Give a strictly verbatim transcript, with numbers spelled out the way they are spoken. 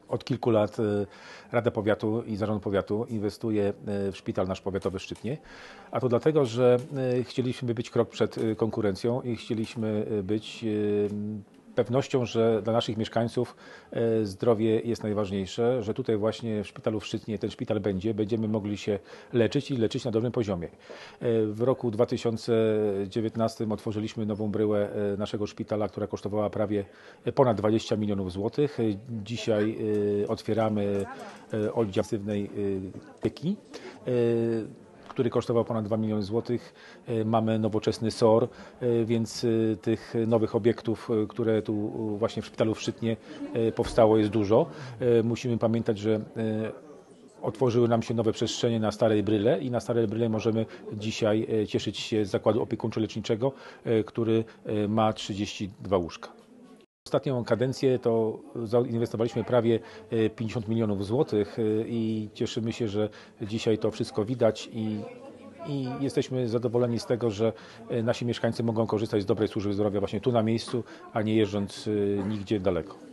Od kilku lat Rada Powiatu i Zarząd Powiatu inwestuje w szpital nasz powiatowy w Szczytnie, a to dlatego, że chcieliśmy być krok przed konkurencją i chcieliśmy być pewnością, że dla naszych mieszkańców zdrowie jest najważniejsze, że tutaj właśnie w szpitalu w Szczytnie ten szpital będzie, będziemy mogli się leczyć i leczyć na dobrym poziomie. W roku dwa tysiące dziewiętnastym otworzyliśmy nową bryłę naszego szpitala, która kosztowała prawie ponad dwadzieścia milionów złotych. Dzisiaj otwieramy oddział intensywnej opieki, który kosztował ponad dwa miliony złotych. Mamy nowoczesny S O R, więc tych nowych obiektów, które tu właśnie w szpitalu w Szczytnie powstało, jest dużo. Musimy pamiętać, że otworzyły nam się nowe przestrzenie na Starej Bryle i na Starej Bryle możemy dzisiaj cieszyć się z zakładu opiekuńczo-leczniczego, który ma trzydzieści dwa łóżka. Ostatnią kadencję to zainwestowaliśmy prawie pięćdziesiąt milionów złotych i cieszymy się, że dzisiaj to wszystko widać i, i jesteśmy zadowoleni z tego, że nasi mieszkańcy mogą korzystać z dobrej służby zdrowia właśnie tu na miejscu, a nie jeżdżąc nigdzie daleko.